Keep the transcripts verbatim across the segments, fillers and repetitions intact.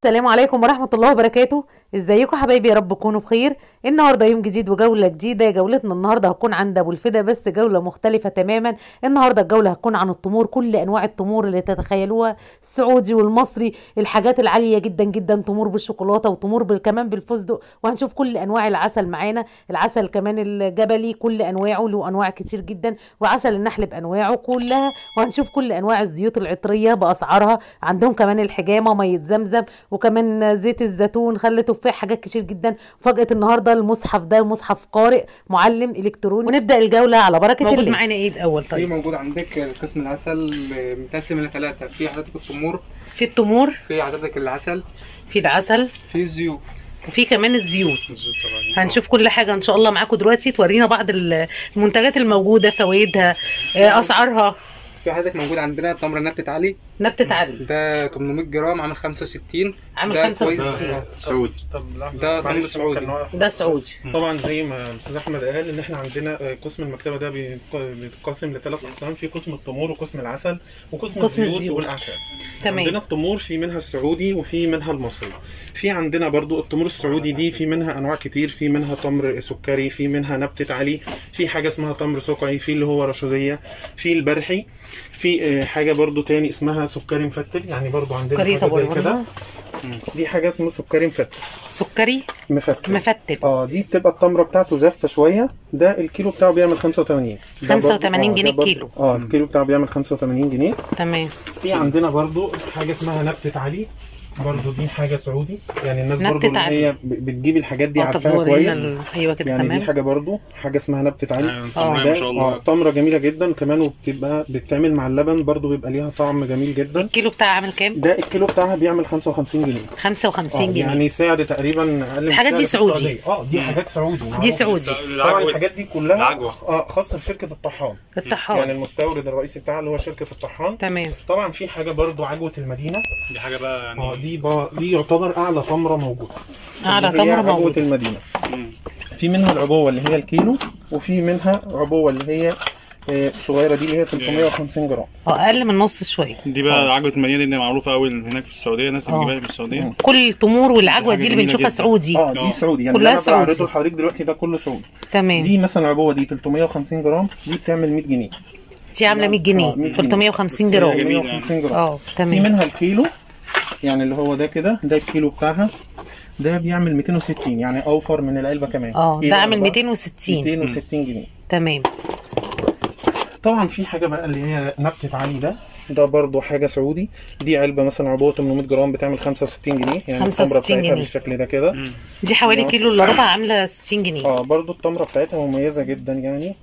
السلام عليكم ورحمة الله وبركاته. ازيكم حبايبي؟ يا رب تكونوا بخير. النهارده يوم جديد وجولة جديدة. جولتنا النهارده هتكون عند ابو الفدا، بس جولة مختلفة تماما. النهارده الجولة هتكون عن التمور، كل انواع التمور اللي تتخيلوها، السعودي والمصري، الحاجات العالية جدا جدا، تمور بالشوكولاتة وتمور بال- كمان بالفستق، وهنشوف كل انواع العسل معانا، العسل كمان الجبلي كل انواعه، له انواع كتير جدا، وعسل النحل بانواعه كلها، وهنشوف كل انواع الزيوت العطرية باسعارها. عندهم كمان الحجامة، مية زمزم، وكمان زيت الزيتون، خل تفاح، حاجات كتير جدا. فاجأة النهارده المصحف ده مصحف قارئ معلم الكتروني. ونبدأ الجولة على بركة الله. موجود معانا ايه الاول؟ في طيب موجود عندك قسم العسل متقسم لثلاثة، في حضرتك التمور، في التمور، في حضرتك العسل، في العسل، في الزيوت، وفي كمان الزيوت. الزيوت طبعا. هنشوف كل حاجة ان شاء الله معاكم دلوقتي، تورينا بعض المنتجات الموجودة، فوائدها، آه، اسعارها. في حضرتك موجود عندنا تمر نبتة علي، نبتة علي ده ثمانمائة جرام، عامل خمسة وستين، عامل ده خمسة وستين. كويس. سعودي. طب لحظة، ده تمر معلش سعودي. ممكن نوقف؟ ده سعودي. طبعا زي ما الاستاذ احمد قال ان احنا عندنا قسم المكتبه ده بيتق- بيتقسم لثلاث اقسام، في قسم التمور وقسم العسل وقسم قسم الزيوت الزيوت. والاعشاب. تمام. عندنا التمور في منها السعودي وفي منها المصري. في عندنا برضو التمور السعودي دي في منها انواع كتير، في منها تمر سكري، في منها نبتة علي، في حاجه اسمها تمر سقعي، في اللي هو رشوديه، في البرحي، في آه، حاجه برضو تاني اسمها سكري مفتل، يعني برضو عندنا سكري حاجه زي طبعا. كده. دي حاجه اسمها سكري مفتل. سكري مفتل مفتل. اه دي بتبقى التمره بتاعته جافه شويه، ده الكيلو بتاعه بيعمل خمسة وثمانين. ده خمسة برضو- وثمانين آه، ده جنيه برضو- الكيلو. اه الكيلو بتاعه بيعمل خمسة وثمانين جنيه. تمام. في عندنا برضو حاجه اسمها نبتة علي، برضو دي حاجه سعودي، يعني الناس نبتة برضو اللي علي. هي ب- بتجيب الحاجات دي اه طب عارفاها ورينا كويس. ال- ايوه كده يعني تمام. دي حاجه برضو حاجه اسمها نبتة علي. آه، آه. ما شاء الله. اه تمره جميله جدا كمان، وبتبقى بتتعمل مع اللبن برضو بيبقى ليها طعم جميل جدا. الكيلو بتاعها عامل كام؟ ده الكيلو بتاعها بيعمل خمسة وخمسين جنيه. خمسة اه وخمسين جنيه. يعني سعر تقريبا اقل من الحاجات دي السعر في سعودي. السعودية. اه دي حاجات سعودي دي معروفة. سعودي. طبعا الحاجات دي كلها العجوة. اه خاصه بشركه الطحان، الطحان. يعني المستورد الرئيسي بتاعها اللي هو شركه الطحان. تمام. طبعا في حاجه برضو عجوه المدينه، دي حاجه بقى يعني اه دي با... دي يعتبر اعلى تمره موجوده. أعلى اللي هي تمرة عجوه موجودة. المدينه. مم. في منها العبوه اللي هي الكيلو، وفي منها عبوه اللي هي آه، الصغيره دي اللي هي ثلاثمائة وخمسين جرام. اه اقل من نص شويه. دي بقى عجوه المدينه دي معروفه قوي هناك في السعوديه، الناس اللي آه. بتجيبها في السعوديه. كل التمور والعجوه دي اللي جميلة بنشوفها جدا. سعودي. اه دي آه. سعودي، يعني كلها اللي انا بعرضه سعودي. لحضرتك دلوقتي ده كله سعودي. تمام. دي مثلا العبوه دي ثلاثمائة وخمسين جرام، دي بتعمل مية جنيه. دي عامله مية آه، جنيه، مية جنيه. ثلاثمائة وخمسين بس هي جرام. جميلة. ثلاثمائة وخمسين جرام. اه في تمام. منها الكيلو، يعني اللي هو ده كده، ده الكيلو بتاعها، ده بيعمل مئتين وستين، يعني اوفر من العلبه كمان. اه كيلو ده عامل أربعة، مئتين وستين. مئتين وستين جنيه. تمام. طبعا في حاجه بقى اللي هي نبتة علي، ده ده برضو حاجه سعودي، دي علبه مثلا عبوه ثمانمائة جرام بتعمل خمسة وستين جنيه، يعني خمسة التمره وستين بتاعتها جنيه. بالشكل ده كده. مم. دي حوالي آه. كيلو الا ربع، عامله ستين جنيه. اه برضو التمره بتاعتها مميزه جدا يعني.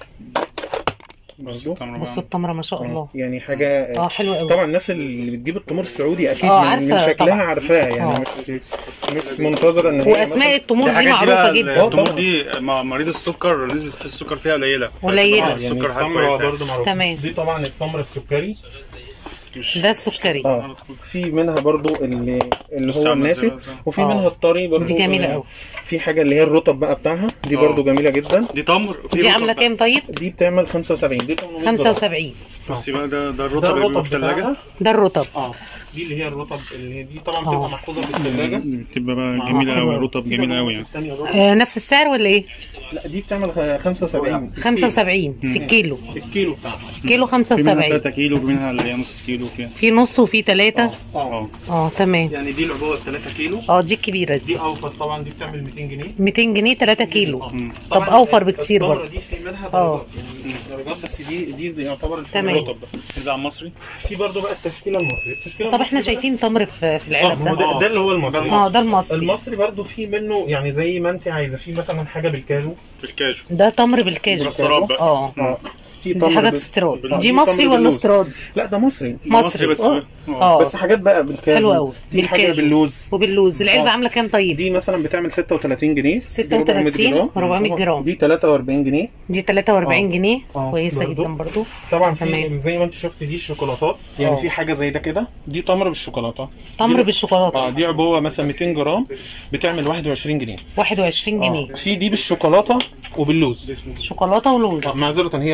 برضو التمر بصوا بقى. التمره ما شاء الله. آه، يعني حاجه اه حلوه قوي. طبعا الناس اللي بتجيب التمور السعودي اكيد آه، من, عارفة من شكلها طبعا. عارفاها، يعني آه. مش مش منتظره ان هي واسماء مثلاً- التمور دي الحاجات معروفه بقى جدا. التمور طبعاً. دي مع مريض السكر نسبه السكر فيها قليله. قليلة. فطبعاً آه، يعني السكر حاجه التمره كويسه. برضو معروفه. تمام. دي طبعا التمر السكري. مش- ده السكري. اه في منها برضو اللي اللي بس هو عاملة الناشف، زي ده. وفي آه. منها الطري برضو. دي جميله آه، قوي. في حاجه اللي هي الرطب بقى بتاعها، دي آه. برضو جميله جدا. دي تمر وفي دي رطب عامله بقى. كام طيب؟ دي بتعمل خمسة وسبعين، دي ثمانمائة جرام. خمسة وسبعين. بصي بقى ده ده ده الرطب اللي بيبقى الرطب في الثلاجه. بتاعها. ده الرطب. اه دي اللي هي الرطب اللي هي دي طبعا آه. بتبقى محفوظه في الثلاجه. بتبقى بقى آه، جميله حلوة قوي، أوي. رطب جميل قوي يعني. آه نفس السعر ولا ايه؟ لا دي بتعمل خ- خمسة وسبعين. خمسة وسبعين في الكيلو. الكيلو بتاعها. كيلو خمسة في منها وسبعين. ثلاثة كيلو، في منها اللي هي نص كيلو كده. في نص وفي ثلاثة. اه اه اه تمام. يعني دي العبوه ثلاثة كيلو. اه دي الكبيرة دي دي اوفر طبعا، دي بتعمل مئتين جنيه. مئتين جنيه ثلاثة كيلو. مم. طب طبعاً اوفر بكتير التمرة برضه. دي في منها آه. درجات، يعني درجات، بس دي دي, دي يعتبر تمام. الرطب. إذا على المصري في برضه بقى التشكيله المصري، التشكيله طب احنا المصري شايفين تمر في في بقى- العلب آه، ما هو ده. ده, ده اللي هو المصري. اه ده المصري. المصري برضه في منه يعني زي ما انت عايزه، في مثلا حاجه بالكاجو. بالكاجو. ده تمر بالكاجو. بالسراب بقى. اه اه في دي تمر حاجات بال- استيراد. آه، دي في مصري تمر ولا باللوز. استيراد؟ لا ده مصري. مصري. بس آه. اه بس حاجات بقى بالكاجو. حلوة أوي. دي حاجه بالكاجو. باللوز. وباللوز. العلبة آه. عاملة كام طيب؟ دي مثلا بتعمل ستة وثلاثين جنيه. ستة وثلاثين أربعمائة جرام. دي ثلاثة وأربعين جنيه. دي ثلاثة وأربعين آه. جنيه. آه. كويسة برضو. جدا برضو. طبعا في تمام. زي ما انت شفت دي الشوكولاتات، يعني آه. في حاجه زي ده كده، دي تمر بالشوكولاته. تمر دي- بالشوكولاتة. اه دي عبوه مثلا مئتين جرام بتعمل واحد وعشرين جنيه. واحد وعشرين جنيه. آه. في دي بالشوكولاته وباللوز. شوكولاتة ولوز. آه معذره، هي الاولى دي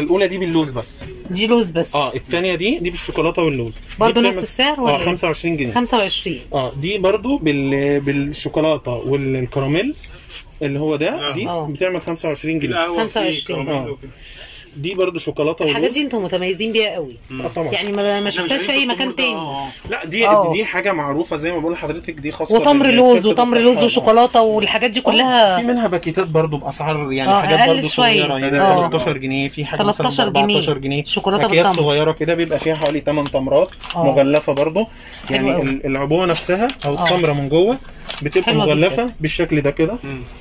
باللوز بس. دي لوز بس. اه الثانيه دي دي بالشوكولاته واللوز برضه دي نفس بتعمل- السعر ولا اه إيه؟ خمسة وعشرين جنيه. خمسة وعشرين. اه دي برضو بال... بالشوكولاته والكراميل اللي هو ده، دي اه. بتعمل خمسة وعشرين جنيه. القهوة خمسة فيه وعشرين. كراميل اه. وكده. دي برضو شوكولاته الحاجات ولوز. دي انتم متميزين بيها قوي. اه طبعا. يعني ما ما شفتهاش في اي مكان تاني. لا دي اه. دي حاجه معروفه زي ما بقول لحضرتك، دي خاصه وتمر بالست لوز وتمر لوز الطحان. وشوكولاته والحاجات دي في كلها منها باكيتات برضو باسعار يعني اه، حاجات أقل برضو شوية. صغيره يعني اه. تلتاشر جنيه، في حاجه مثلا تلتاشر ب اربعتاشر جنيه. جنيه شوكولاتة اكياس بالتمر. صغيره كده بيبقى فيها حوالي ثمانية تمرات اه. مغلفه برضو، حلو يعني أوي. ال- العبوه نفسها او اه. التمره من جوه بتبقى حلوة مغلفه بالشكل ده كده.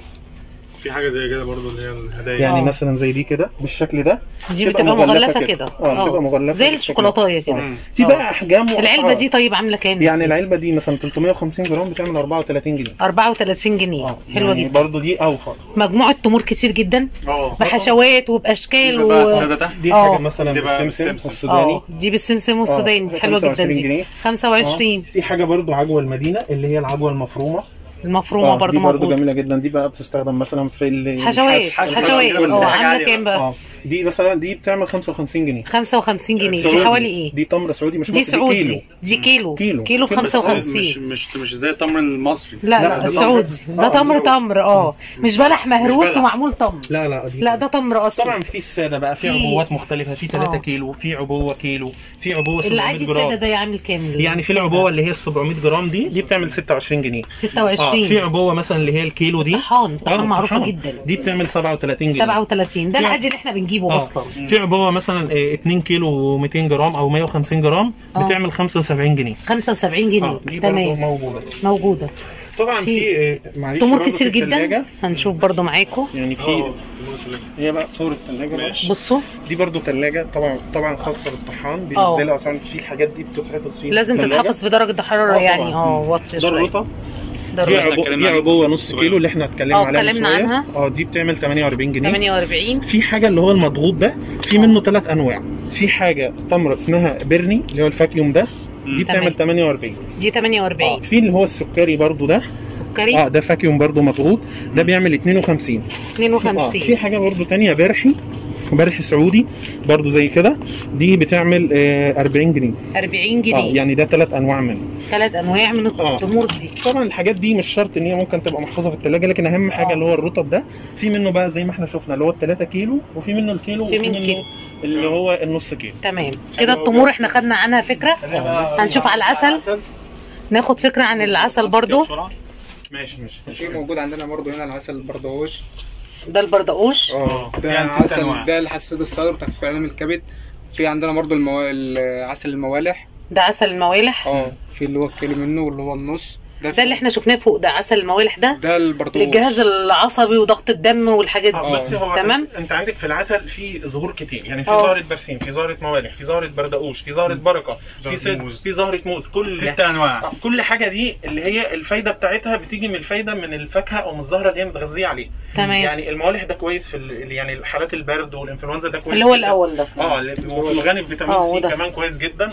في حاجة زي كده برضو اللي هي الهدايا. يعني اه. مثلا زي دي كده بالشكل ده، دي بتبقى مغلفه كده. اه بتبقى مغلفه زي بالشكل الشوكولاتايه ده. كده. اه. في بقى احجام وأسعار. العلبه دي طيب عامله كام؟ يعني العلبه دي مثلا ثلاثمية وخمسين جرام بتعمل اربعة وتلاتين جنيه. اربعة وتلاتين جنيه. اه حلوه يعني جدا. برضو دي اوفر. مجموعه تمور كتير جدا اه. بحشوات وباشكال في بقى و السادة تحت. دي اه. حاجه مثلا دي بقى بالسمسم بالسمسم. السوداني. اه دي بالسمسم والسوداني. اه، حلوه جدا خمسة وعشرين دي. جنيه. خمسة وعشرين. اه. في حاجه برضو عجوه المدينه اللي هي العجوه المفرومه. المفرومه اه برضو دي برضو موجوده. جميله جدا، دي بقى بتستخدم مثلا في ال- حشوات الحشو. حشوات بس اه حاجة عامله عالية كام بقى؟ اه دي مثلا دي بتعمل خمسة وخمسين جنيه. خمسة وخمسين جنيه. دي سعودي. حوالي ايه؟ دي تمر سعودي مش دي مصري، سعودي. كيلو. دي كيلو كيلو. كيلو ب كيلو بس خمسة مش وخمسين. مش مش زي التمر المصري. لا لا، لا ده السعودي تمر. ده اه، تمر ده تمر اه مش بلح مهروس بلح. ومعمول تمر. لا لا دي لا ده تمر اصلي. طبعا في الساده بقى في في- عبوات مختلفه، في ثلاثة اه. كيلو، في عبوه كيلو، في عبوه اللي سبعمية عادي الساده جرام. ده يعمل كام؟ يعني في العبوه اللي هي ال سبعمية جرام دي دي بتعمل ستة وعشرين جنيه. ستة اه وعشرين. في عبوه مثلا اللي هي الكيلو دي طحان طحان اه، معروفه طحان. جدا. دي بتعمل سبعة وتلاتين جنيه. سبعة وتلاتين ده في- العادي اللي احنا بنجيبه اه اصلا. في عبوه مثلا اه، اتنين كيلو ميتين جرام او مية وخمسين جرام اه. بتعمل خمسة وسبعين جنيه. خمسة وسبعين جنيه. اه دي برضه تمام موجوده. موجوده. طبعا في في اه، معلش تمور برضه كتير في جدا التلاجة. هنشوف برضو معاكم. يعني في هي بقى صور الثلاجه بقى. بصوا دي برضو ثلاجه طبعا طبعا خاصه بالطحان، اه. بينزلها عشان في الحاجات دي بتتحفظ فيها لازم في التلاجة. تتحفظ في درجه الحراره اه يعني طبعا. اه واطيه ده شويه. الرطه. ده دي الرطة. عبوه اتكلمنا دي عنها. عبوه نص كيلو اللي احنا اتكلمنا اه، عليها من اتكلمنا شويه. عنها. اه دي بتعمل تمنية واربعين جنيه. تمنية واربعين. في حاجه اللي هو المضغوط ده في منه ثلاث انواع. في حاجه تمره اسمها بيرني اللي هو الفاكيوم ده، دي تمام. بتعمل تمنية واربعين. دي تمنية اه واربعين. في اللي هو السكري برضو ده. سكري اه ده فاكيوم برضو مضغوط، ده بيعمل اتنين وخمسين. اتنين اه في وخمسين. حاجه برضو تانية برحي برحي سعودي برضو زي كده، دي بتعمل آه اربعين جنيه. اربعين اه جنيه. يعني ده ثلاث انواع منه. ثلاث انواع من اه. التمور دي. طبعا الحاجات دي مش شرط ان هي ممكن تبقى محفوظه في الثلاجه، لكن اهم حاجه اه. اللي هو الرطب ده. في منه بقى زي ما احنا شفنا اللي هو الثلاثة كيلو، وفي منه الكيلو، في وفي منه منه كيلو. اللي هو النص كيلو. تمام كده التمور احنا خدنا عنها فكره. هنشوف على العسل، ناخد فكره عن العسل برضو. ماشي ماشي في موجود عندنا برضه هنا العسل البردقوش. ده البردقوش. اه ده يعني ست عسل أنواع. ده لحساسية الصدر تخفيف علام الكبد. في عندنا برضه المو... عسل الموالح. ده عسل الموالح. اه في اللي هو الكيلو منه واللي هو النص. ده اللي احنا شفناه فوق ده عسل الموالح ده ده البردقوش. للجهاز العصبي وضغط الدم والحاجات اه دي. بس هو تمام. انت عندك في العسل في ظهور كتير، يعني في اه. زهره برسيم، في زهره موالح، في زهره بردقوش، في زهره بركه، في زهرة سد، موز. في زهره موز. كل ست انواع. كل حاجه دي اللي هي الفايده بتاعتها بتيجي من الفايده من الفاكهه او من الزهره اللي هي متغذيه عليه. تمام. يعني الموالح ده كويس في ال- يعني حالات البرد والانفلونزا ده كويس اللي هو جداً. الاول ده. اه اللي هو الغني بفيتامين اه، سي وده. كمان كويس جدا.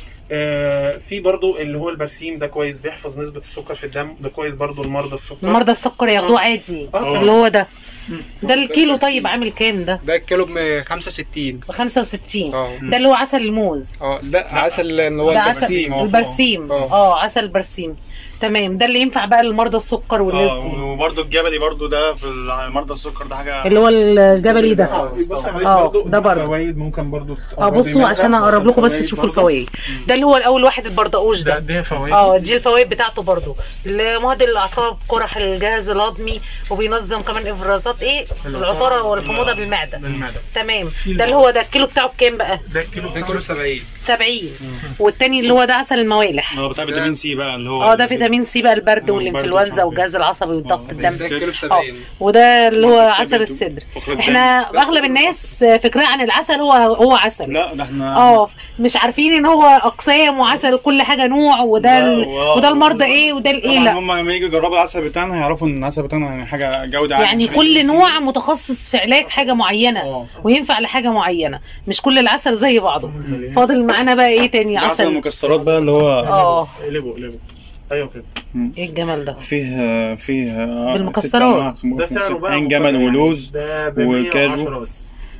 آه في برضو اللي هو البرسيم ده كويس، بيحفظ نسبه السكر في الدم، ده كويس برضو لمرضى السكر. المرضى السكر ياخدوه عادي. اه. اللي هو ده. ده الكيلو طيب عامل كام ده؟ ده الكيلو ب خمسة وستين. ب خمسة وستين. اه. ده اللي هو عسل الموز. اه ده عسل اللي هو ده عسل البرسيم. البرسيم. اه. اه عسل البرسيم. تمام ده اللي ينفع بقى لمرضى السكر والناس اه دي. وبرده الجبلي برده ده في مرضى السكر ده حاجه. اللي هو الجبلي ده. بص حضرتك اه، برضو ده برضو. فوائد ممكن برضو اه تقربي بصوا منها عشان اقرب لكم بس تشوفوا برضو. الفوائد. ده اللي هو الاول واحد البردقوش ده ده. ده فوائد. اه دي الفوائد بتاعته برضو. مهدئ الاعصاب، قرح الجهاز الهضمي، وبينظم كمان افرازات ايه العصاره والحموضه بالمعده. بالمعده. تمام ده اللي هو ده الكيلو بتاعه بكام بقى؟ ده الكيلو ده كيلو سبعين. سبعين. والتاني اللي هو ده عسل الموالح. اه بتاع فيتامين سي بقى اللي هو اه ده فيتامين سي بقى البرد اه، والانفلونزا برد والجهاز العصبي والضغط اه، الدم. ده الست. الكيلو اه سبعين. وده اللي هو برضه عسل الكبد الصدر. وفقر الدم. احنا اغلب الناس فكرها عن العسل هو هو عسل. لا ده احنا اه مش عارفين ان هو اقسام وعسل كل حاجه نوع، وده ال... لا، واو. وده المرضى ايه وده الايه. طبعا لا هم لما يجوا يجربوا العسل بتاعنا هيعرفوا ان العسل بتاعنا يعني حاجه جوده عاليه. يعني مش كل فيتامين سي. نوع متخصص في علاج حاجه معينه اه. وينفع لحاجه معينه، مش كل العسل زي بعضه. فاضل معانا بقى ايه تاني؟ عسل عسل المكسرات بقى اللي هو اه قلبه قلبه ايوه كده. ايه الجمال ده؟ فيه فيه بالمكسرات. ده سعره بقى عين جمل ولوز ده ب وكاجو. مية وعشرة بس.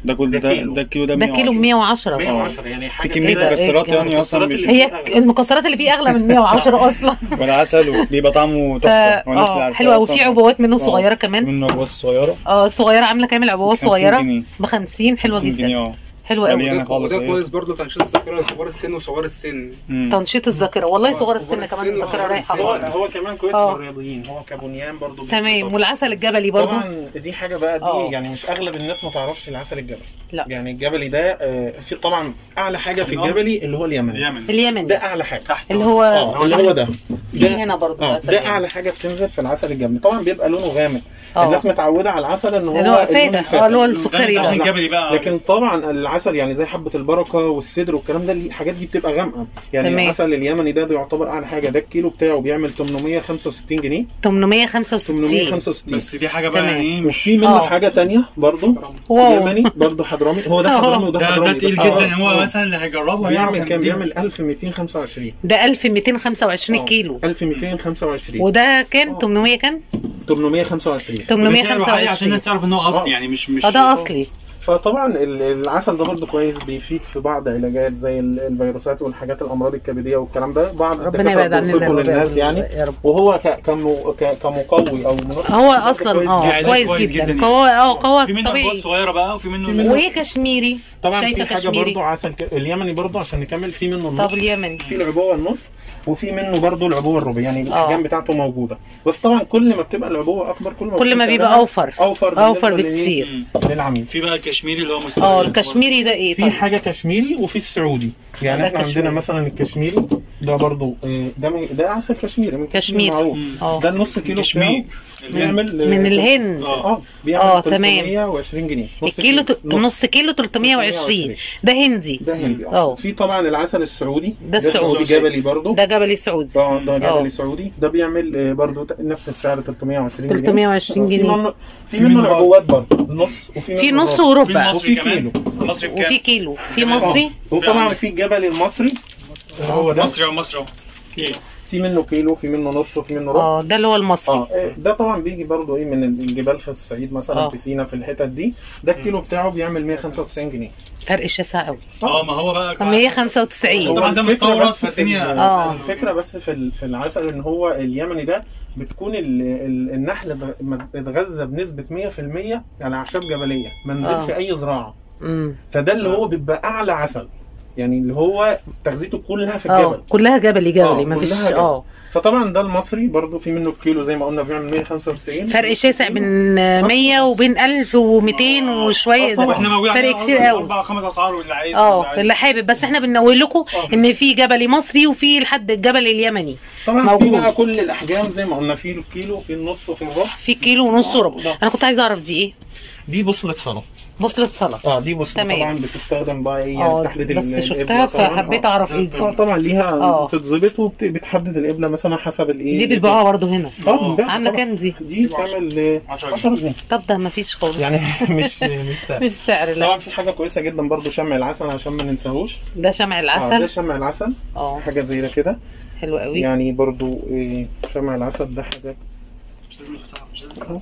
ده كل ده ده كيلو. ده الكيلو ده ده كيلو ب مية وعشرة. مية وعشرة يعني حاجه في كميه إيه ده؟ مكسرات إيه يعني اصلا المكسرات مش اللي هي المكسرات اللي فيه اغلى من مية وعشرة اصلا. والعسل وبيبقى طعمه ف- تحفه والناس اللي اه عارفاه حلوه، أصلاً. وفي عبوات منه آه، صغيره كمان. منه عبوات صغيره اه الصغيره عامله كام العبوات خمسين صغيره؟ جنيه. ب خمسين. حلوه خمسين جنيه جدا، اه حلوه قوي. مليانة خالص وده اهي. كويس برضه تنشيط الذاكره لكبار السن وصغار السن. مم. تنشيط الذاكره والله، صغار صغار السن كمان السن الذاكره وصغار رايحه السن. هو خالص. هو كمان كويس آه. للرياضيين، هو كبنيان برضو تمام. والعسل الجبلي برضو طبعا دي حاجه بقى دي آه. يعني مش اغلب الناس ما تعرفش العسل الجبلي. لا. يعني الجبلي ده آه، في طبعا اعلى حاجه في الجبلي اللي هو اليمني. اليمن اليمني ده اعلى حاجه اللي هو اه اللي هو ده في هنا برضو اه عسل ده جبلي. اعلى حاجه بتنزل في العسل الجبلي. طبعا بيبقى لونه غامق. آه. الناس متعوده على العسل ان هو اللي هو اللون فاتح، اه اللي هو السكري ده عشان ده. جبلي بقى. لكن طبعا العسل يعني زي حبه البركه والسدر والكلام ده الحاجات دي بتبقى غامقه. يعني تمام. العسل اليمني ده بيعتبر اعلى حاجه. ده الكيلو بتاعه بيعمل ثمنمية وخمسة وستين جنيه. تمنمية وخمسة وستين. ثمنمية وخمسة وستين. بس دي حاجه بقى تمام. ايه مش وفي منه آه. حاجه تانية برضو واو. يمني برضو حضرمي. هو ده آه. حضرمي وده ده حضرمي ده تقيل بس- جدا. آه. هو آه. مثلا اللي هيجربه بيعمل هيعرف كام؟ قد إيه. بيعمل ألف ومئتين وخمسة وعشرين. ده ألف ومئتين وخمسة وعشرين آه. كيلو. ألف ومئتين وخمسة وعشرين. وده كام؟ آه. تمنمية كام؟ ثمنمية وخمسة وعشرين. تمنمية وده سعره وخمسة عالي عشان وعشرين. الناس تعرف ان هو اصلي آه. يعني مش مش اه ده اصلي. فطبعا ال- العسل ده برضو كويس، بيفيد في بعض علاجات زي ال- الفيروسات والحاجات الامراض الكبديه والكلام ده. بعض ربنا الدكاترة يبعد عننا بيوصفوا الوباء للناس والوباء يعني. يا رب. وهو ك- كمو- ك- كمقوي او منشط هو برضو اصلا كويس اه جدا. يعني كويس كويس جدا. جدا. قوة اه قوة في منه عبوات طبيعي. صغيره بقى وفي منه منه- وايه كشميري؟ طبعا شايفه في حاجه كشميري. برضو عسل ك... اليمني برضو عشان نكمل في منه طب النص. اليمني في العبوه النص وفي منه برضو العبوه الربع. يعني الاحجام آه. بتاعته موجوده. بس طبعا كل ما بتبقى العبوه اكبر كل ما كل ما بتكون بيبقى سعرها اوفر اوفر اوفر بالنسبة لإيه؟ بكتير. للعميل. في بقى الكشميري اللي هو مستوى اه الكشميري ده ايه في طب؟ حاجه كشميري وفي السعودي. يعني ده احنا كشميري. عندنا مثلا الكشميري ده برضو آه، ده من- ده عسل كشميري من كشمير كشمير. معروف. اه ده النص كيلو كشمير. بتاعه بيعمل من الهند. اه بيعمل اه تمام. ثلاثمية وعشرين جنيه. نص الكيلو ت- نص كيلو تلتمية وعشرين. ده هندي. ده هندي اه. اه. في طبعا العسل السعودي. ده السعودي. جبلي برضو. ده جبلي سعودي. اه ده اه. جبلي سعودي. ده بيعمل آه، برضو ت- نفس السعر ثلاثمية وعشرين جنيه. تلتمية وعشرين في جنيه. منه في منه العبوات برضو نص وفي منه في نص الربع. وربع المصري وفي كمان. كيلو. المصري بكام؟ وفي كيلو. في كمان. مصري. آه. وطبعا في الجبلي المصري اللي هو ده. مصري او مصري كيلو. في منه كيلو في منه نص وفي منه ربع. اه ده اللي هو المصري. اه إيه، ده طبعا بيجي برضو ايه من الجبال في الصعيد مثلا آه. في سينا في الحتت دي. ده الكيلو بتاعه بيعمل مية وخمسة وتسعين جنيه. فرق شاسع قوي. اه ما هو بقى مية وخمسة وتسعين. طبعا ده الفكرة مستورد بس في فالدنيا ال- آه. الفكره بس في ال- في العسل ان هو اليمني ده بتكون ال ال النحل اتغ- مت- اتغذى بنسبه مية في المية على اعشاب جبليه ما نزلش آه. اي زراعه. امم فده اللي هو بيبقى اعلى عسل. يعني اللي هو تغذيته كلها في اه الجبل. كلها جبلي جبلي آه، ما فيش كلها جبل. اه. فطبعا ده المصري برضو في منه الكيلو زي ما قلنا بيعمل مية وخمسة وتسعين. فرق شاسع بين مية وبين ألف ومئتين وشويه. طبعاً. واحنا موجود فرق كتير قوي. اربع خمس اسعار واللي عايز اه اللي حابب. بس احنا بنقول لكم آه. ان في جبلي مصري وفي لحد الجبل اليمني. طبعا موجود. في بقى كل الاحجام زي ما قلنا في الكيلو في النص وفي الربع. في كيلو ونص وربع. آه. انا كنت عايزه اعرف دي ايه. دي بوصله صلاه. بوصله صلاه. اه دي بوصله تمام. طبعا بتستخدم بقى ايه اه يعني تحديد بس ال- شفتها الإبرة طبعاً. فحبيت آه. اعرف ايه آه، دي. طبعا ليها آه. بتتظبط وبتحدد القبله مثلا حسب الايه. دي بتباعوها برضه هنا. اه بنبيعها عامله طبعاً. كام دي؟ دي بتعمل عشرة جنيه. طب ده ما فيش خالص. يعني مش مش سهل. مش سعر لا. طبعا في حاجه كويسه جدا برضو شمع العسل عشان ما ننساهوش. ده شمع اه ده العسل. شمع العسل. اه حاجه زي ده كده. حلو قوي. يعني برضو إيه شمع العسل ده حاجه مش لازم نفتحها مش لازم.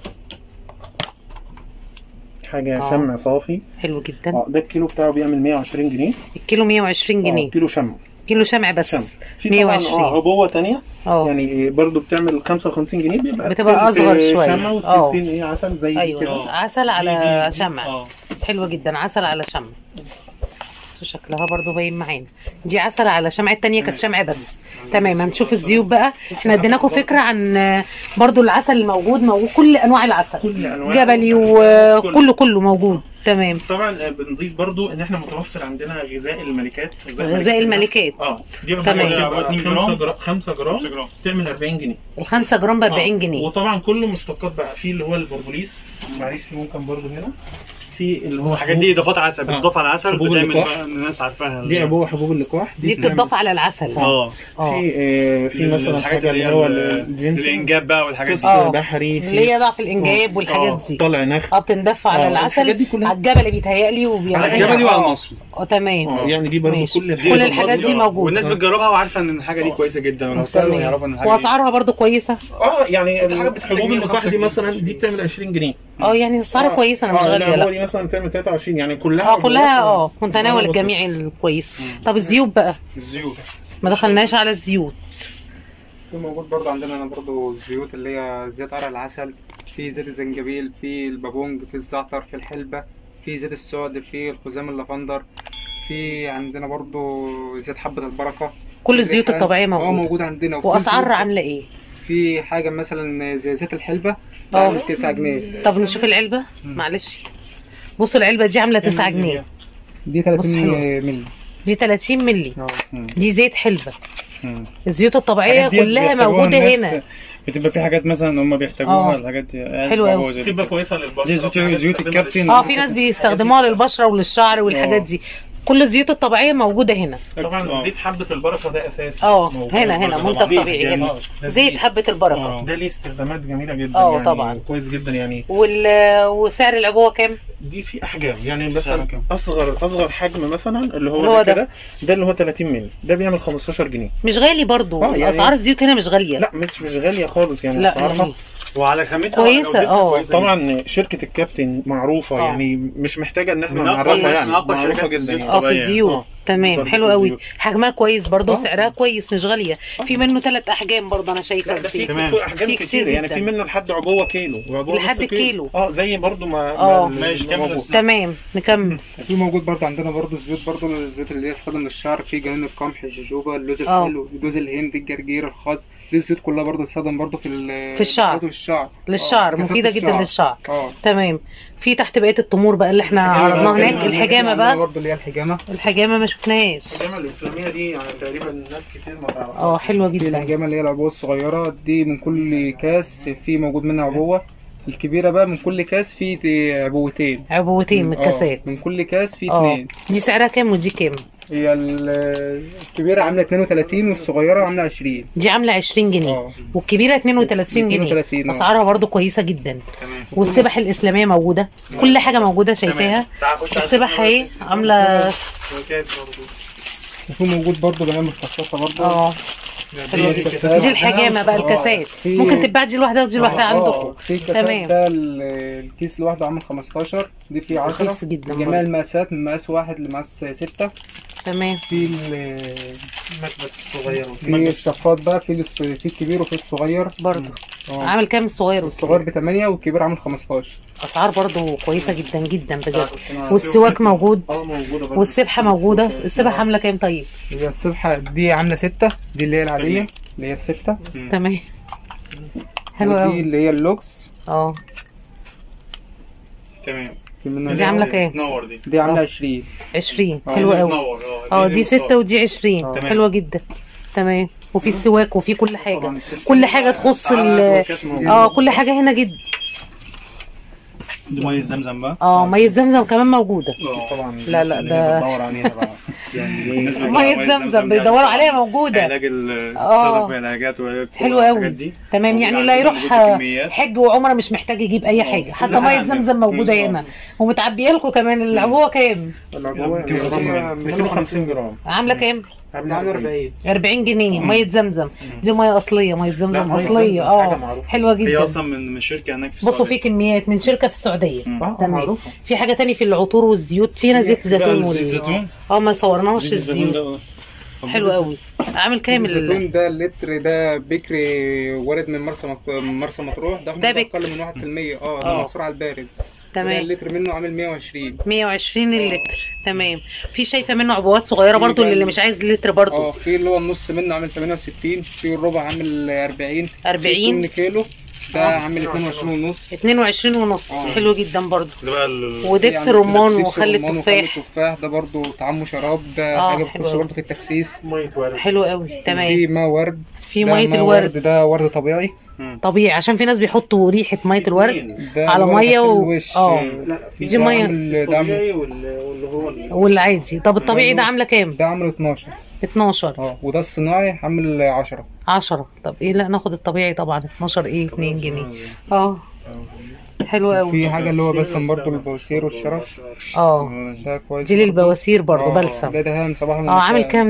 حاجه آه. شمع صافي. حلو جدا. اه ده الكيلو بتاعه بيعمل مية وعشرين جنيه. الكيلو مية وعشرين آه، جنيه. كيلو شمع. كيلو شمع بس. شمع. في مية طبعا وعشرين. اه عبوه ثانيه اه يعني برضو بتعمل خمسة وخمسين جنيه بيبقى بتبقى تلت أصغر شوية. شمع اه. وتلتين ايه عسل زي دي ايوه كده. آه. عسل على دي- دي- دي- شمع. اه حلوه جدا. عسل على شمع. شكلها برضو باين معانا. دي عسل على شمع. التانية كانت شمع بس. تمام. هنشوف الزيوت بقى. احنا اديناكم فكره عن برضو العسل الموجود. موجود كل انواع العسل. كل انواع جبلي وكله كله موجود. تمام. طبعا بنضيف برضو ان احنا متوفر عندنا غذاء الملكات. غذاء الملكات. اه دي تمام. بتبقى خمسة جرام خمسة جرام خمسة جرام. تعمل أربعين جنيه. الخمسة جرام ب أربعين جنيه. وطبعا كله مشتقات بقى في اللي هو البربوليس. معلش ممكن برضو هنا في اللي هو الحاجات دي اضافات عسل بتضاف على العسل حبوب بتعمل اللقاح. بقى الناس عارفاها. دي عبوه حبوب اللقاح. دي بتضاف على العسل. اه اه في آه في مثلا الحاجات حاجه اللي هي هو ال- الجنسنج. الانجاب بقى والحاجات دي. آه. قص بحري. اللي هي ضعف الانجاب والحاجات آه. دي. طالع نخ. اه بتندف على آه، العسل. الحاجات دي كلها. على الجبل بيتهيألي وبيعمل على الجبلي وعلى المصري. اه تمام. اه يعني دي برضو ماشي. كل كل الحاجات دي موجودة. والناس بتجربها وعارفه ان الحاجه دي كويسه جدا ولو سالوا تمام. يعرفوا ان الحاجه دي واسعارها برضو كويسه. اه يعني حاجة بستة حبوب جنيه اللقاح وخمسة دي جنيه. مثلا دي بتعمل عشرين جنيه. اه يعني اسعارها كويسه. انا مش آه، غاليه لا هو لا. دي مثلا بتعمل تلاتة وعشرين، يعني كلها اه كلها عبوات اه في متناول بسيطة. الجميع الكويس. طب الزيوت بقى الزيوت ما دخلناش على الزيوت. في موجود برضو عندنا هنا برضو الزيوت اللي هي زيت قرع العسل، في زيت الزنجبيل، في البابونج، في الزعتر، في الحلبة، في زيت السعد، في الخزام اللافندر، في عندنا برضو زيت حبة البركة. كل الزيوت الريحان. الطبيعيه اه موجوده. موجود عندنا. وفي واسعار زيوت- عامله ايه؟ في حاجة مثلا زي زيت الحلبة اه. عامل تسعة جنيه. طب نشوف العلبه معلش. بصوا العلبه دي عامله تسعة جنيه. دي بص تلاتين حلوة. مللي. دي تلاتين مللي. اه. دي زيت حلبة. مم. الزيوت الطبيعيه الحاجات دي كلها بيحتاجوها موجوده الناس، هنا. بتبقى في حاجات مثلا هم بيحتاجوها اه. الحاجات دي حلو أوي. زي بتبقى كويسه للبشره. دي زيوت زيوت الكابتن. اه في ناس بيستخدموها للبشره وللشعر والحاجات اه. دي. كل الزيوت الطبيعيه موجوده هنا. طبعا اه. زيت حبه البركه ده اساسي. اه موجود هنا هنا برضه. منتج زيت طبيعي يعني. هنا. ده زيت حبه البركه. اه. ده ليه استخدامات جميله جدا. اه يعني طبعا. كويس جدا يعني. وال... وسعر العبوه كام؟ دي في احجام يعني السعر مثلا كام؟ اصغر اصغر حجم مثلا اللي هو, هو ده ده. كده، ده اللي هو تلاتين مللي، ده بيعمل خمستاشر جنيه. مش غالي برضو. اه يعني- اسعار الزيوت هنا مش غاليه. لا مش مش غاليه خالص يعني لا اسعارها. يعني وعلى خامتها كويسة، وجودتها اه. كويسة طبعا شركه الكابتن معروفه اه. يعني مش محتاجه ان احنا من أقوى- نعرفها يعني من أقوى معروفه شركات جدا الزيوت يعني. اه في طبيعية. الزيوت. اه. تمام برضو حلو في قوي. الزيوت. حجمها كويس برضو اه. وسعرها كويس مش غاليه. في منه ثلاث احجام برضو انا شايفه لا ده في الزيت. تمام. في احجام في كتير, كتير يعني جدا. في منه لحد عبوه كيلو وعبوه لحد نص كيلو. اه زي برضو ما اه. ما ماشي، كمل الموجود. بس. تمام نكمل. في موجود برضو عندنا برضو الزيوت برضو الزيوت اللي هي استخدم للشعر، في جنين القمح، الجوجوبا، اللوز اه. الحلو، جوز الهند، الجرجير، الخس. دي الزيوت كلها برضو تستخدم برضو في ال- في الشعر. برضو للشعر. للشعر اه، مفيده كسات جدا للشعر. اه. تمام. في تحت بقيه التمور بقى اللي احنا الحجامة عرضناها بقى. هناك. الحجامه عندنا بقى. برضو اللي هي الحجامه. الحجامه ما شفناهاش. الحجامه الاسلاميه دي يعني تقريبا ناس كتير ما تعرفهاش. اه حلوه في جدا. الحجامه اللي هي العبوه الصغيره دي، من كل كاس في موجود منها عبوه. الكبيره بقى من كل كاس في عبوتين. عبوتين من اه، الكاسات. من كل كاس في اه اتنين. دي سعرها كام ودي كام؟ هي ال- الكبيره عامله اتنين وتلاتين والصغيره عامله عشرين. دي عامله عشرين جنيه اه. والكبيره اتنين وتلاتين جنيه. اتنين وتلاتين، اه. اسعارها برضو كويسه جدا. تمام. والسبح الاسلاميه موجوده. كل حاجه موجوده شايفاها. السبح اهي عامله. وفي موجود برضو بنام مخصصه برضو. اه حلوة دي جدا. الكاسات. دي الحجامه بقى اه. الكاسات. في- ممكن تتباع دي لوحدها ودي لوحدها اه، عندكم. في كاسات تمام. ده ال- الكيس لوحده عامل خمستاشر، دي فيه عشرة. رخيص جدا جميع برضو. المقاسات من مقاس واحد لمقاس ستة. تمام. في ال- المكبس الصغير في الشفاط بقى، في الص- في الكبير وفي الصغير. برضو اه. عامل كام الصغير الصغير ب تمانية والكبير عامل خمستاشر. اسعار برضو كويسه جدا جدا بجد. والسواك موجود. اه موجوده برضو. والسبحه موجوده. السبحه عامله كام طيب؟ هي السبحة دي عاملة ستة، دي اللي هي العادية اللي هي الستة. تمام. حلوه ودي قوي. اللي هي اللوكس. اه تمام. في منها دي عامله كام؟ تنور دي. دي عاملة عشرين. عشرين. اه، حلوه دي قوي. تنور. اه دي ستة ودي عشرين. اه. تمام. حلوه جدا. تمام. وفي السواك وفي كل حاجه. طبعا. كل حاجه تخص ال اه كل حاجه هنا جدا. دي ميه زمزم بقى. اه ميه زمزم كمان موجوده. طبعا لا، لا، ده- بتدور عليها بقى يعني بالنسبة ميه زمزم بيدوروا عليها موجوده. علاج ال- اه. الصدف والعلاجات والحاجات حلوه قوي. دي. تمام. يعني اللي وعندنا هيروح موجود بكميات. حج وعمره مش محتاج يجيب اي حاجه. حتى لا، ميه لا، زمزم موجوده بالظبط. هنا. ومتعبيه لكم كمان. العبوه كام؟ العبوة ميتين وخمسين جرام. ميتين وخمسين جرام. عامله كام؟ عاملة أربعين. أربعين جنيه. ميه زمزم. دي ميه اصليه. ميه لا، زمزم مية اصليه. زمزم حاجة اه معروفة. حلوه هي جدا. اصلا من من شركه هناك في بصوا السعودية. في كميات من شركه في السعوديه. اه تمام. معروفه. في حاجه تاني في العطور والزيوت. في هنا زيت بقى زيتون زيت وال- زيتون. اه ما صورناش زيت الزيتون الزيوت. ده حلو قوي. عامل كام ال- الزيتون ده اللتر ده بكري وارد من مرسى مط- من مرسى مطروح، ده ده حموضة بك. أقل من واحد في المية. اه، اه. ده محصور على البارد. ده تمام. اللتر منه عامل مية وعشرين. مية وعشرين اللتر. تمام. في شايفه منه عبوات صغيره برضو اللي مش عايز لتر برضو. اه، في اللي هو النص منه عامل تمانية وستين، في الربع عامل أربعين. أربعين. في اتنين كيلو ده عامل اتنين وعشرين ونص. اتنين وعشرين ونص. اه. حلو جدا برضو. ده بقى ال- ودبس في رمان عندنا دبس وخل رمان وخل التفاح. التفاح ده برضو طعمه شراب، ده اه، حاجة حلو بتخش أوي. برضو في التكسيس. ميه ورد. حلو قوي. تمام. في ماء ورد. في ده ميه ماء الورد ده ورد طبيعي. طبيعي عشان في ناس بيحطوا ريحه ميه الورد ده على اللي هو ميه غسيل و... الوش. اه لا في دي ده ميه عامل- ده عامل- الطبيعي وال- واللي هو ال- والعادي. طب الطبيعي ده عامله كام؟ ده عامل اتناشر. اتناشر. اه، وده الصناعي عامل عشرة. عشرة. طب ايه لا ناخد الطبيعي طبعا. اتناشر ايه اتنين جنيه. اه حلو قوي. في حاجة اللي هو بلسم برضو البواسير والشرف، اه ده كويس دي برضو. للبواسير برضو اه، بلسم. ده دهان صباح اه عامل كام ده؟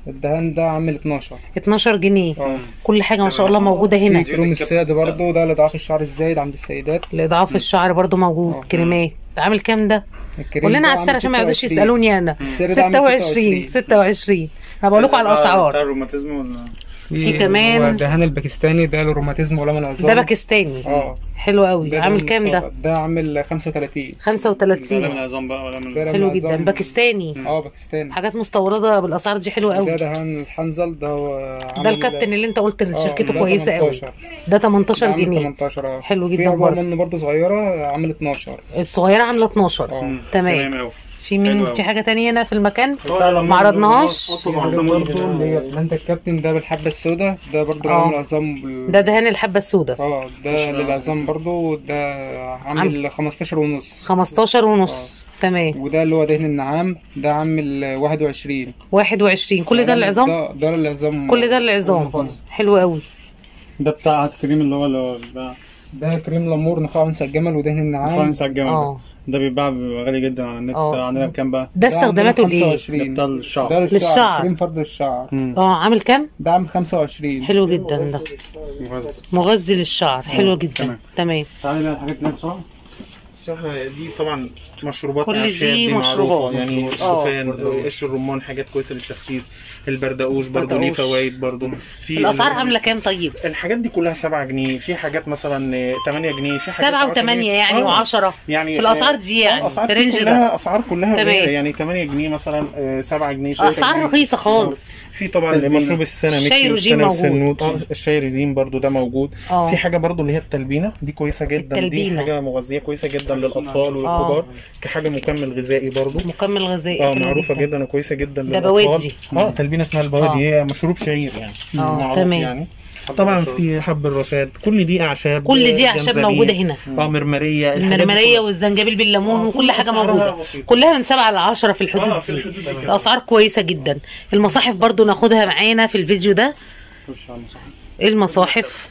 الدهان ده عامل اتناشر. اتناشر جنيه. اه كل حاجه ما شاء الله موجوده هنا. في كروم الساد برضه ده لاضعاف الشعر الزايد عند السيدات. لاضعاف الشعر برضو موجود. اه. كريمات عامل كام ده؟ الكريم قول ده لنا على عامل السعر عشان ما يقعدوش ستة وعشرين. يسالوني انا. السعر ده عامل ستة وعشرين ستة وعشرين. انا بقول لكم على الاسعار. بتاع الروماتيزم ولا في كمان- هو الدهان الباكستاني ده للروماتيزم ولم العظام. ده باكستاني. اه حلو قوي. ده عامل ده- كام ده؟ ده عامل خمسة وتلاتين. خمسة ولا من وتلاتين. العظام بقى ولا من ده حلو لم جدا. العظام. باكستاني. اه باكستاني. حاجات مستورده بالاسعار دي حلوه ده قوي. دهان الحنظل ده هو ده عامل- الكابتن اللي انت قلت اه، شركته ده كويسه قوي. تمنتاشر. ده تمنتاشر ده عامل جنيه. تمنتاشر. اه حلو في جدا عبوة برضه. منه برضه صغيرة عامل اتناشر. الصغيره عامله اتناشر. اه تمام. أوي. في حلو من أوي. في حاجه تانية هنا في المكان ما ما عرضناهاش. في حاجة برضه اللي هي بلانت الكابتن ده بالحبة السوداء ده برضه اه. عامل عظام بال... ده دهان الحبه السوداء. اه ده للعظام برضه ده عامل خمستاشر ونص. خمستاشر ونص. تمام. وده اللي هو دهن النعام ده عامل واحد وعشرين. واحد وعشرين. كل ده العظام. ده ده العظام. كل ده العظام. حلو قوي. ده بتاع الكريم اللي هو اللي بتاع ده كريم لامور نخاع انثى الجمل ودهن النعام. فرنسا الجمل ده. اه. ده بيتباع بيبقى غالي جدا على النت. اه. عندنا بكام بقى؟ ده استخداماته عامل لايه؟ ده خمسة وعشرين. بتاع ده الشعر. للشعر. للشعر. كريم فرد الشعر. مم. اه عامل كام؟ ده عامل خمسة وعشرين. حلو جدا ده. مغذي. مغذي للشعر. حلو جدا. تمام. تمام. تعالى بقى الحاجات اللي بسرعه. الصراحة دي طبعا مشروبات كل أعشاب دي دي معروفة مشروبات. يعني اه. الشوفان قشر الرمان حاجات كويسة للتخسيس. البردقوش برضو ليه بردقوش. فوائد برضو. في الاسعار ال- عامله كام طيب؟ الحاجات دي كلها سبعة جنيه، في حاجات مثلا تمانية جنيه، في حاجات سبعة عشرة وثمانية جنيه. يعني آه. وعشرة. يعني في الاسعار دي يعني الاسعار في دي الرينج ده. كلها اسعار كلها تمام. قليلة، يعني تمانية جنيه مثلا، آه، سبعة جنيه ستة اسعار جنيه. رخيصه خالص. في طبعا مشروب السنة الشاي ميكسي رجيم والسنة موجود. والسنوت. اه الشاي رجيم برضو ده موجود. اه. في حاجة برضو اللي هي التلبينة دي كويسة جدا. التلبينة. دي حاجة مغذية كويسة جدا للأطفال والكبار كحاجة مكمل غذائي برضو. مكمل غذائي. اه حلو معروفة جدا وكويسة جدا ده للأطفال. بوادي. اه تلبينة اسمها البوادي. اه. هي مشروب شعير يعني. اه، معروف تمام. يعني. طبعا في حب الرشاد، كل دي اعشاب. كل دي اعشاب جنزبيل. موجوده هنا. اه مرمريه. الحاجات دي المرمريه كلها. والزنجبيل بالليمون آه، وكل كل حاجه أسعارها موجوده. بسيطة. كلها من سبعة لعشرة في آه، الحدود في دي. الحدود دي. الاسعار كويسه جدا. المصاحف برضو ناخدها معانا في الفيديو ده. خش على المصحف. المصاحف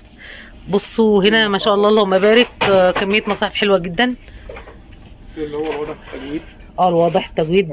بصوا هنا ما شاء الله اللهم بارك. آه، كميه مصاحف حلوه جدا. اللي هو الوضع في التجويد. اه الواضح التجويد.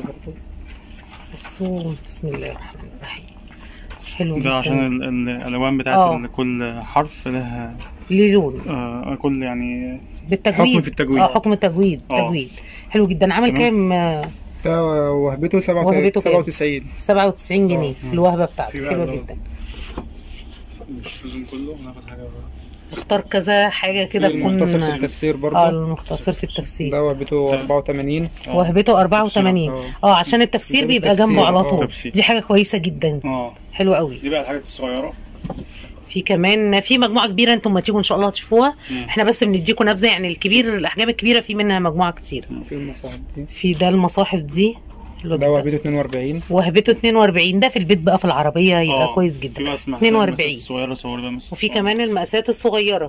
بصوا بسم الله الرحمن الرحيم. حلو جدا. ده عشان ال- ال- الالوان بتاعت اه. ال- كل حرف لها ليه لون آه كل يعني بالتجويد. حكم في التجويد. اه حكم التجويد. اه. تجويد حلو جدا. عامل تمام. كام؟ آه، ده وهبته وهبته كام؟ سبعة وتسعين. سبعة وتسعين جنيه الوهبه بتاعته. في بقى حلوه اللي هو- جدا. مش لازم كله ناخد حاجه بقى. اختار كذا حاجه كده المختصر في تكون. التفسير اه برضه. المختصر في التفسير. ده وهبته أربعة وتمانين. آه. وهبته أربعة وثمانين. اه. اه عشان التفسير ده بيبقى التفسير، جنبه على اه. طول. تفسير. دي حاجه كويسه جدا. اه حلوه قوي. دي بقى الحاجات الصغيره. في كمان في مجموعه كبيره انتم ما تيجوا ان شاء الله هتشوفوها. مم. احنا بس بنديكم نبذه يعني الكبير الاحجام الكبيره في منها مجموعه كتير. في المصاحف دي. في ده المصاحف دي حلوه ده جدا. وهبته اتنين وأربعين. وهبته اتنين وأربعين. ده في البيت بقى في العربيه يبقى آه. كويس في جدا. بقى اسمها اتنين وأربعين. الصغيره صور بقى مس وفي كمان المقاسات الصغيره.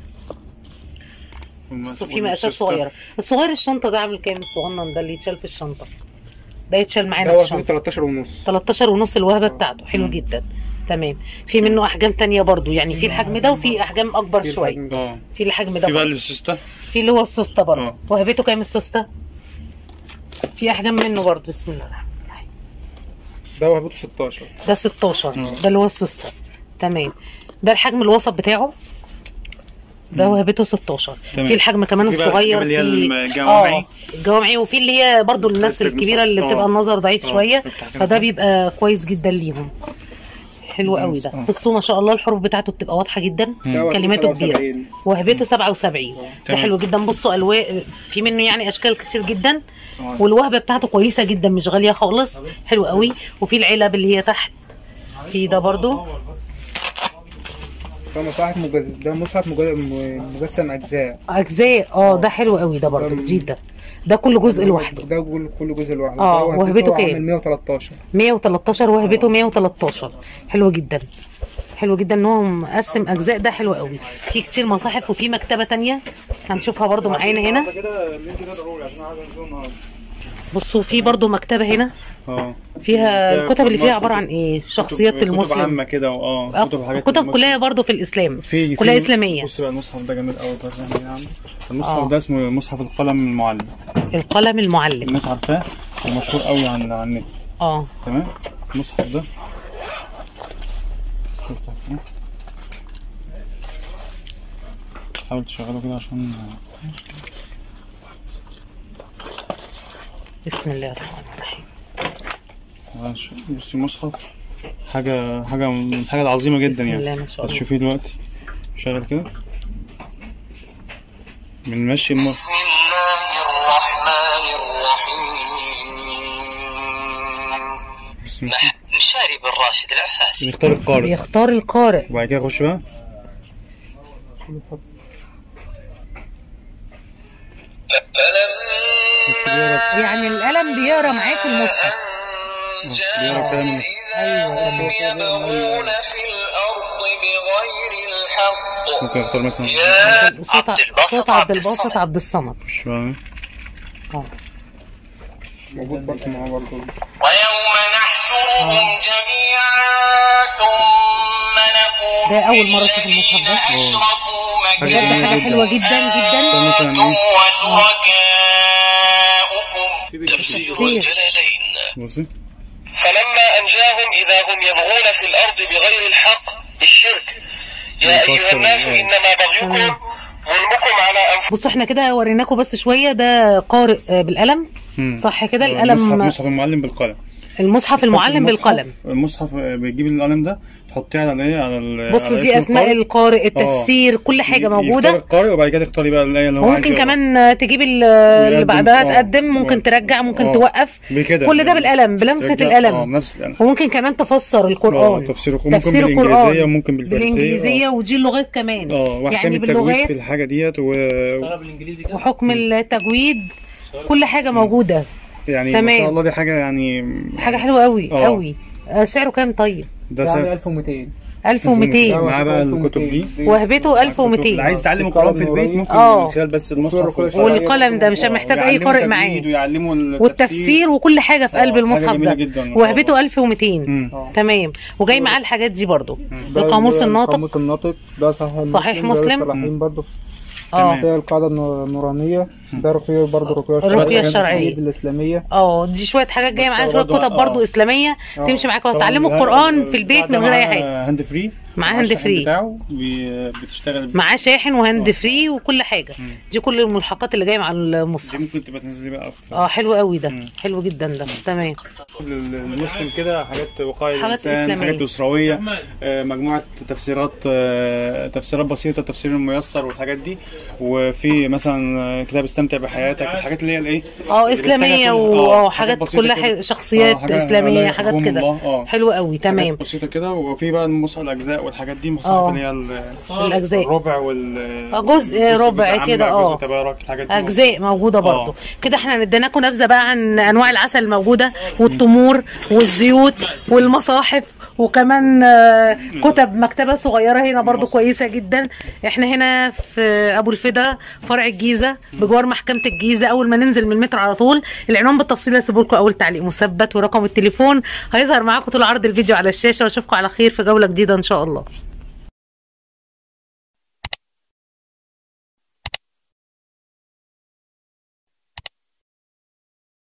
بصوا في مقاسات صغيره. الصغير الشنطه ده عامل كام؟ الصغنن ده اللي يتشال في الشنطه ده يتشال معانا ده في وهبته الشنطه. تلتاشر ونص. تلتاشر ونص الوهبه بتاعته. حلو جدا. تمام. في منه احجام تانية برضو يعني في الحجم ده وفي احجام اكبر في شويه. الحجم ده. اه في الحجم ده في بقى برضو. اللي بالسوسته. في اللي هو السوسته برضو. اه. وهبته كام السوسته؟ في احجام منه برضو. بسم الله الرحمن الرحيم. ده وهبته ستاشر. ده ستاشر. اه. ده اللي هو السوسته. تمام. ده الحجم الوسط بتاعه. ده وهبته ستاشر. تمام. في الحجم كمان في بقى الصغير. الحجم اللي هي في الجوامعي. اه الجوامعي. وفي اللي هي برضو الناس التجميع. الكبيره اللي اه. بتبقى النظر ضعيف اه. شويه. افتح كده. فده بيبقى كويس جدا ليهم. حلو قوي ده. اه. بصوا ما شاء الله الحروف بتاعته بتبقى واضحه جدا. ده وهبته كلماته سبعة كبيره. وسبعين. وهبته سبعة وسبعين. ده تمام. حلو جدا. بصوا الوان في منه يعني اشكال كتير جدا. اه. والوهبه بتاعته كويسه جدا مش غاليه خالص. حلو قوي. وفي العلب اللي هي تحت. في ده برضو. ده مصحف مجز... ده مصحف مجز... مجسم اجزاء. اجزاء. اه ده حلو قوي ده برضو جديد ده. ده كل جزء لوحده. ده كل كل جزء لوحده. اه، ده وهبته كام؟ عامل مية وتلتاشر. مية وتلتاشر. وهبته مية وتلتاشر. حلو جدا. حلو جدا ان هو مقسم اجزاء. ده حلو قوي. في كتير مصاحف وفي مكتبه تانية هنشوفها برضو معانا هنا. بصوا في برضو مكتبه هنا اه فيها الكتب اللي فيها عباره عن ايه؟ شخصيات كتب المسلم. عامه كده اه آه، كتب حاجات كتب المسلم. كلها برضو في الاسلام. في كلها في- اسلاميه. بص بقى المصحف ده جميل قوي بقى يعني عنده. المصحف اه. ده اسمه مصحف القلم المعلم. القلم المعلم. الناس عارفاه ومشهور قوي عن على النت. اه تمام. المصحف ده حاول تشغله كده عشان بسم الله الرحمن الرحيم. بصي المصحف حاجة حاجة من الحاجة العظيمة جدا بسم يعني. الله ما شاء الله. هتشوفيه دلوقتي شغل كده من مشي المصحف. بسم الله الرحمن الرحيم. بسم الله. مشاري بن راشد العفاسي. بيختار القارئ بيختار القارئ وبعد كده يخش بقى بس بيقرا يعني القلم بيقرا معاك المصحف. بيقرا كلام ايوه تمام. يبغون في الأرض بغير الحق. ممكن يختار مثلا يا صوت عبد الباسط صوت عبد الباسط عبد الصمد. يخش بقى اه موجود برضه معاه برضه. ويوم نحشرهم جميعا ثم نقول ده أول مرة أشوف المصحف ده. أشركوا بجد حاجة حلوة جدا جدا. مثلا أنتم ايه وشركاؤكم. تفسير الجلالين. بصي فلما أنجاهم إذا هم يبغون في الأرض بغير الحق الشرك. يا أيها الناس إنما بغيكم ظلمكم على أنفسكم. بصوا احنا كده وريناكم بس شوية. ده قارئ آه، بالقلم مم. صح كده. المصحف القلم مصحف المعلم بالقلم. المصحف المعلم المصحف- بالقلم. المصحف بتجيب القلم ده تحطيه على الايه على ال- بصوا على دي اسم اسماء القارئ التفسير كل حاجة يختار موجودة. القارئ وبعد كده تختاري بقى الايه اللي هو عايز وممكن يقرأ. كمان تجيب ال- اللي يقدم- بعدها آه. تقدم. ممكن آه. ترجع ممكن آه. توقف. بكده كل ده بالقلم بلمسة ترجع- القلم. اه بنفس القلم. وممكن كمان تفسر القرآن. اه تفسير ممكن بالانجليزيه وممكن بالفارسيه. بالانجليزيه ودي اللغات كمان. اه واحكام يعني التجويد باللغات في الحاجه ديت و... وحكم التجويد كل حاجه موجوده. يعني ما تمام. شاء الله دي حاجه يعني حاجه حلوه قوي اه. قوي. آه، سعره كام طيب؟ ده يعني سعر ألف ومئتين. ألف ومئتين. معاه بقى الكتب دي وهبته ألف اللي ومئتين. عايز يتعلم القرآن في البيت ممكن اه. من خلال بس المصحف والقلم ده مش محتاج اي قارئ معاه. ويعلمه التفسير والتفسير وكل حاجه في اه، قلب حاجة المصحف جميلة ده. جدا. وهبته ألف ومئتين. مم. تمام. وجاي معاه الحاجات دي برضو. ده القاموس اللي هي الناطق. القاموس الناطق ده صحيح صحيح مسلم. ده صلاحين برضه. اه ده القاعدة النورانية. ده رقية برضه رقية الرقية الشرعية الإسلامية. اه دي شويه حاجات جايه معاك. شويه برضو- كتب اه. برضو اسلاميه تمشي معاك وتتعلموا طبعاً القران في البيت من غير اي حاجه. هاند فري معاه معاه هاند الشاحن فري. بتاعه بي- بتشتغل معاه شاحن وهاند اه. فري وكل حاجه. مم. دي كل الملحقات اللي جايه مع دي المصحف. ممكن تبقى تنزلي بقى في اه حلو قوي ده. مم. حلو جدا ده. تمام. المسلم كده حاجات وقاية حاجات الإنسان، إسلامية. حاجات أسروية، آه، مجموعة تفسيرات آه، تفسيرات بسيطة، تفسير الميسر والحاجات دي. وفي مثلا آه، كتاب استمتع بحياتك، الحاجات اللي هي الايه اه اسلاميه وحاجات بسيطة كلها كده. ح- شخصيات اه، حاجة اسلاميه لا حاجات يحكم كده. الله. اه حلوه قوي. تمام. حاجات بسيطة كده. وفي بقى مصحف الأجزاء والحاجات دي، مصحف اه. اللي هي ال- الأجزاء. الربع وال اه، جزء ربع عامة، كده. اه جزء تبارك، الحاجات دي اجزاء موجوده برضو. اه. كده احنا اديناكم نبذه بقى عن انواع العسل الموجوده والتمور والزيوت والمصاحف. وكمان آه، كتب مكتبه صغيره هنا برضو كويسه جدا. احنا هنا في ابو الفدا فرع الجيزه بجوار محكمه الجيزه. اول ما ننزل من المترو على طول. العنوان بالتفصيل هسيبه لكم اول تعليق مثبت ورقم التليفون هيظهر معاكم طول عرض الفيديو على الشاشه. واشوفكم على خير في جوله جديده ان شاء الله.